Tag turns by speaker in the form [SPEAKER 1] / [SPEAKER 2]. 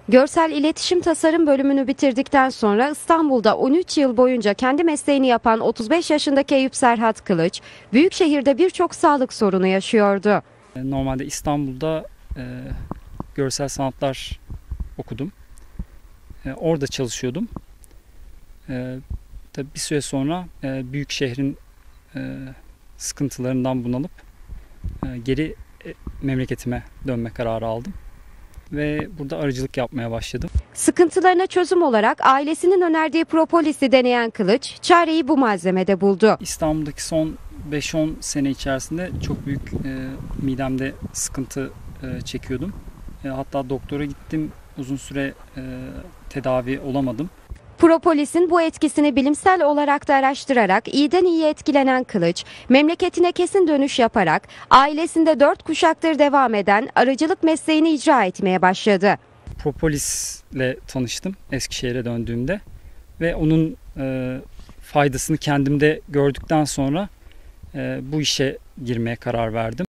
[SPEAKER 1] Görsel İletişim Tasarım bölümünü bitirdikten sonra İstanbul'da 13 yıl boyunca kendi mesleğini yapan 35 yaşındaki Eyüp Serhat Kılıç, büyükşehirde birçok sağlık sorunu yaşıyordu.
[SPEAKER 2] Normalde İstanbul'da görsel sanatlar okudum. Orada çalışıyordum. Tabii bir süre sonra büyük şehrin sıkıntılarından bunalıp geri memleketime dönme kararı aldım. Ve burada arıcılık yapmaya başladım.
[SPEAKER 1] Sıkıntılarına çözüm olarak ailesinin önerdiği propolisi deneyen Kılıç, çareyi bu malzemede buldu.
[SPEAKER 2] İstanbul'daki son 5-10 sene içerisinde çok büyük midemde sıkıntı çekiyordum. Hatta doktora gittim, uzun süre tedavi olamadım.
[SPEAKER 1] Propolisin bu etkisini bilimsel olarak da araştırarak iyiden iyiye etkilenen Kılıç, memleketine kesin dönüş yaparak ailesinde 4 kuşaktır devam eden arıcılık mesleğini icra etmeye başladı.
[SPEAKER 2] Propolisle tanıştım Eskişehir'e döndüğümde ve onun faydasını kendimde gördükten sonra bu işe girmeye karar verdim.